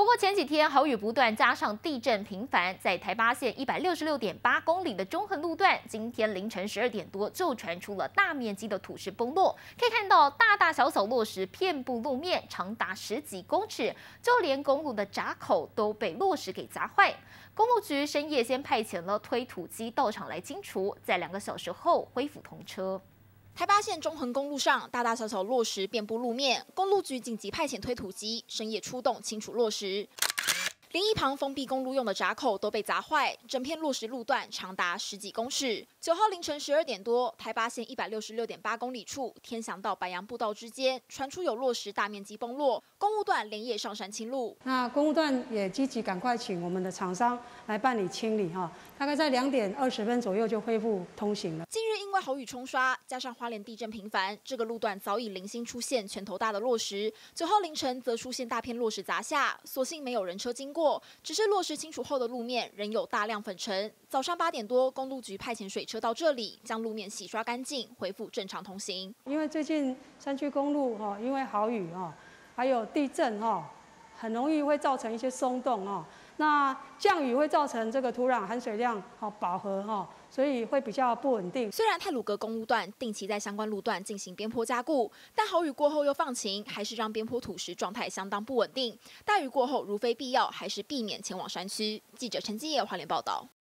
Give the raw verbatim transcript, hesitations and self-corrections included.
过前几天豪雨不断，加上地震频繁，在台八线一百六十六点八公里的中横路段，今天凌晨十二点多就传出了大面积的土石崩落。可以看到大大小小落石遍布路面，长达十几公尺，就连公路的闸口都被落石给砸坏。公路局深夜先派遣了推土机到场来清除，在两个小时后恢复通车。 台八线中横公路上，大大小小落石遍布路面，公路局紧急派遣推土机，深夜出动清除落石。连一旁封闭公路用的闸口都被砸坏，整片落石路段长达十几公尺。九号凌晨十二点多，台八线一百六十六点八公里处，天祥到白杨步道之间传出有落石大面积崩落，公务段连夜上山清路。 那公务段也积极赶快请我们的厂商来办理清理哈，大概在两点二十分左右就恢复通行了。 近日因为豪雨冲刷，加上花莲地震频繁，这个路段早已零星出现拳头大的落石。九号凌晨则出现大片落石砸下，所幸没有人车经过。 只是落石清除后的路面仍有大量粉尘。早上八点多，公路局派遣水车到这里，将路面洗刷干净，恢复正常通行。 因为最近山区公路哈，因为豪雨哈，还有地震哈，很容易会造成一些松动哈。那降雨会造成这个土壤含水量哈饱和哈，所以会比较不稳定。 虽然太鲁阁公路段定期在相关路段进行边坡加固，但豪雨过后又放晴，还是让边坡土石状态相当不稳定。大雨过后，如非必要，还是避免前往山区。记者陈基业花莲报道。